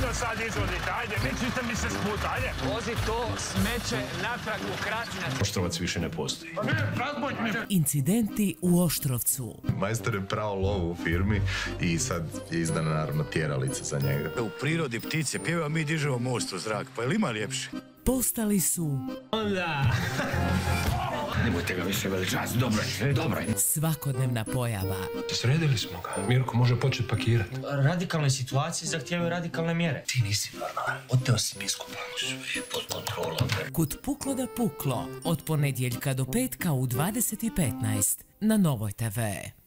ozbiljno sad izvodite, ajde, mičite mi se s puta, ajde. Vozi to smeće natrag u Krasinac. Oštrovac više ne postoji. Pa ne, razbojte mi. Incidenti u Oštrovcu. Majstor je pravo lovu u firmi i sad je izdana naravno tjeralica za njega. U prirodi ptice pjeva, mi dižemo most u zrak, pa je li ima ljepše? Postali su... Onda... Nemojte ga više veličati, dobro je. Svakodnevna pojava. Sredili smo ga. Mirko može početi pakirati. Radikalne situacije zahtijevaju radikalne mjere. Ti nisi normalan. Oteo si biskupa. Sve je pod kontrolom. Kud puklo da puklo. Od ponedjeljka do petka u 20:15 na Novoj TV.